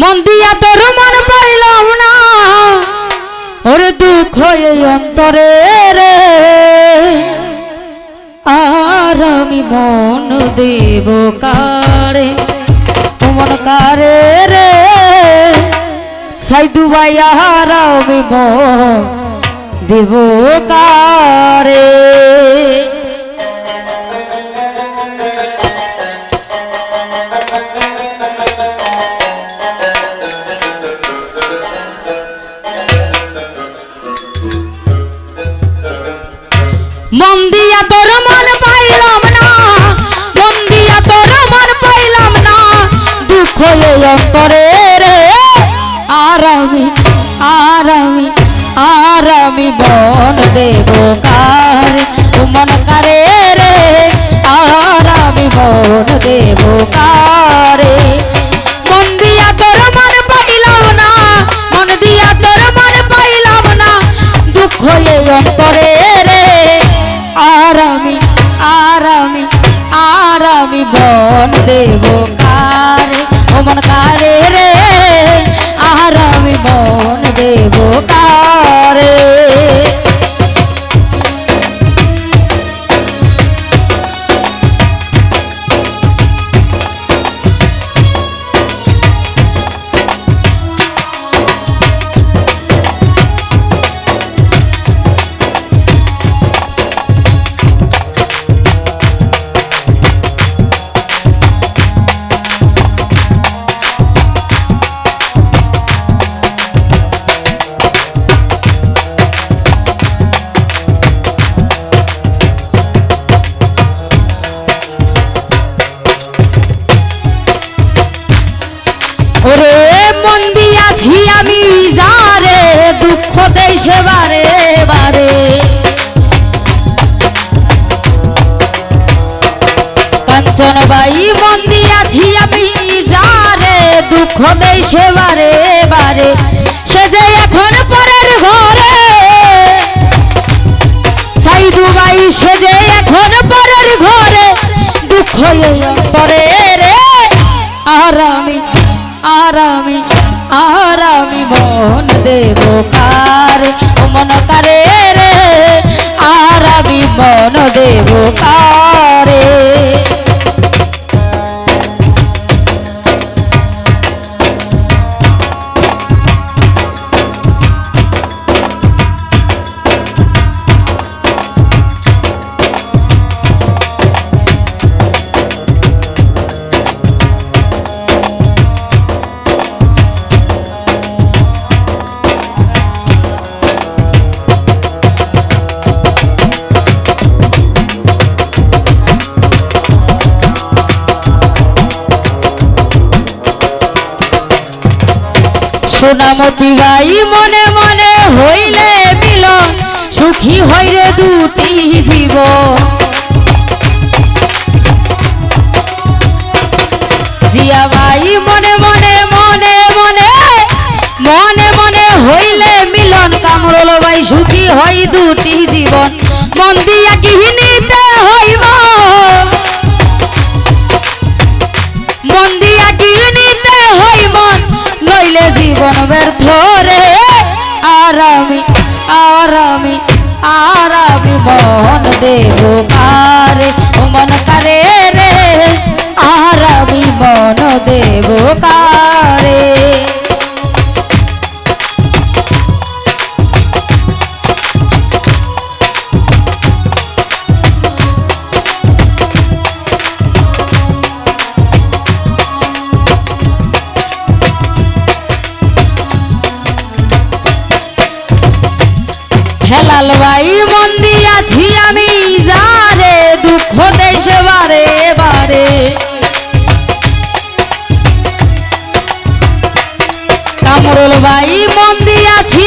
মন দিয়া তোর মন পাইলাম না ওরে দুঃখ এই অন্তরে রে আর আমি মন দেব কারে মন কারে রে সাইদু ভাই আর আমি মন দেব কারে মন দিয়া তোর মন পাইলাম না মন দিয়া তোর মন পাইলাম না দুঃখ এই অন্তরে রে আর আমি মন দেব কারে মন কারে রে আর আমি মন দেব কারে মন দিয়া তোর মন পাইলাম না মন দিয়া তোর মন পাইলাম না দুঃখ এই অন্তরে রে আর আমি মন দেব কারে ও মন কারে রে আর আমি মন দেব কারে ওরে মন দিয়াছি আমি যারে দুঃখ দেই সে বারে বারে কাঞ্চন বাই মন দিয়াছি আমি যারে দুঃখ দেই সে বারে বারে সে যে এখন পরের ঘরে সাইদু বাই সে যে এখন পরের ঘরে দুঃখ এই অন্তরে রে আর আমি মন দেব কারে ও মন কারে রে আর আমি মন দেব কারে সোনামতি ভাই মনে মনে হইলে মিলন সুখী হইরে দুটি জীব জিয়া ভাই মনে মনে মনে মনে মনে মনে হইলে মিলন কামরুল ভাই সুখী হই দুটি জীবন মন দিয়া কি নিতে হইব মন দিয়া কি নিতে হইব নইলে জীবন ব্যর্থ রে আর আমি মন দেব কারে ও মন কারে রে আর আমি মন দেব কারে হেলাল ভাই মন দিয়াছি আমি যারে দুঃখ দেই সে বারে বারে কামরুল ভাই মন দিয়াছি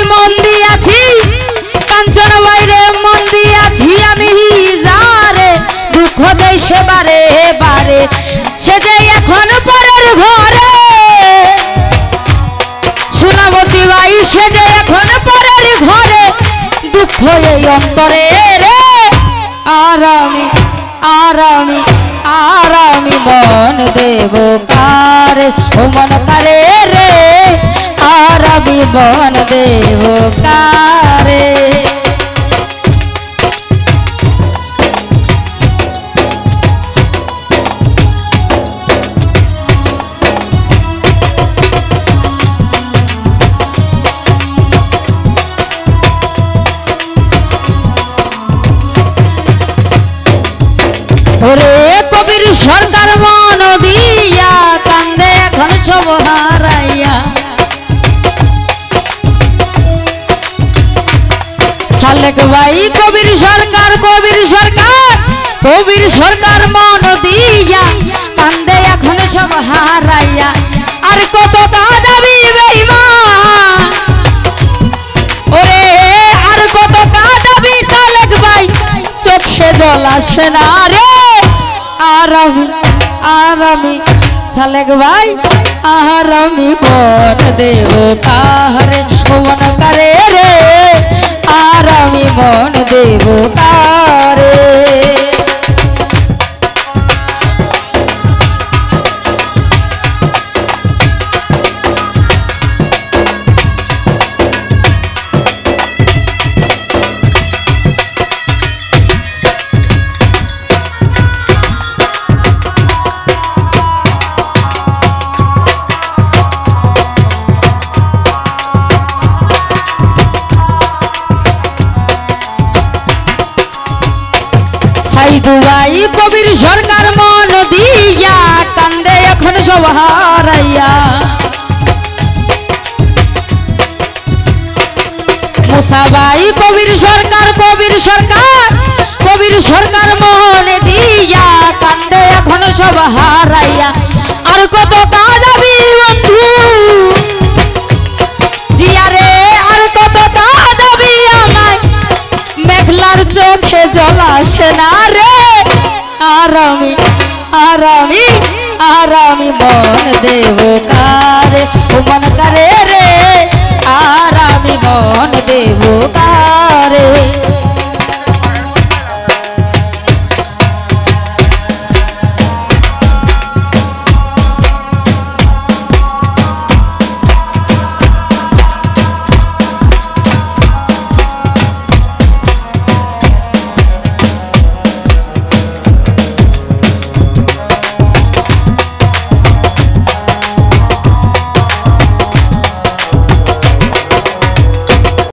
কাঞ্চন ভাই রে মন দিয়াছি আমি যারে দুঃখ দেই সে বারে বারে সে যে এখন পরের ঘরে সোনামতি ভাই সে যে এখন পরের ঘরে দুঃখ এই অন্তরে রে আর আমি মন দেব কারে ও মন কারে রে মন দেব কারে। ওরে কবির সরকার মন দিয়া কান্দে এখন সব হারাইয়া, সালেক ভাই কবির সরকার কবির সরকার কবির সরকার মন দিয়া কান্দে এখন সব হারাইয়া। আর কত কাঁদাবি বেঈমান ওরে, আর কত কাঁদাবি সালেক ভাই চোখে জল আসে না রে। আর আমি সালেক ভাই আর আমি মন দেব কারে, মন করে রে আর আমি মন দেব কারে। দুয়াই কবির সরকার মন দিয়া কান্দে এখন সব হারাইয়া, মুসাবাই কবির সরকার কবির সরকার কবির সরকার মন দিয়া কান্দে এখন সব হারাইয়া। আর কত কাঁদাবি বন্ধু দিয়া রে, আর কত কাঁদাবি আমায় মেঘলার চোখে জল আসে না রে। আর আমি মন দেব কারে, মন করে রে আর আমি মন দেব কারে।